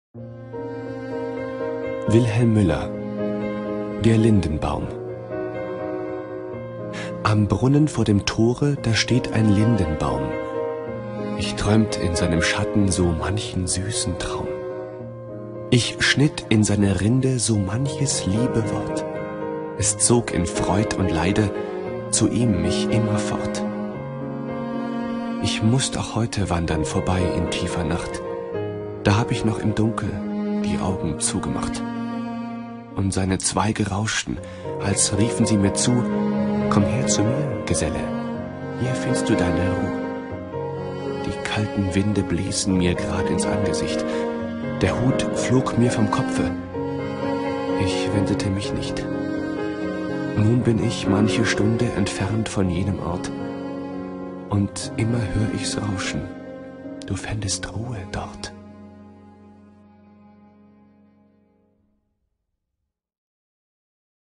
Wilhelm Müller: Der Lindenbaum. Am Brunnen vor dem Tore, da steht ein Lindenbaum. Ich träumt in seinem Schatten so manchen süßen Traum. Ich schnitt in seiner Rinde so manches liebe Wort. Es zog in Freud und Leide zu ihm mich immer fort. Ich mußt auch heute wandern vorbei in tiefer Nacht. Da hab ich noch im Dunkel die Augen zugemacht. Und seine Zweige rauschten, als riefen sie mir zu: Komm her zu mir, Geselle, hier findest du deine Ruhe. Die kalten Winde bliesen mir grad ins Angesicht. Der Hut flog mir vom Kopfe. Ich wendete mich nicht. Nun bin ich manche Stunde entfernt von jenem Ort. Und immer hör ich's rauschen. Du fändest Ruhe dort.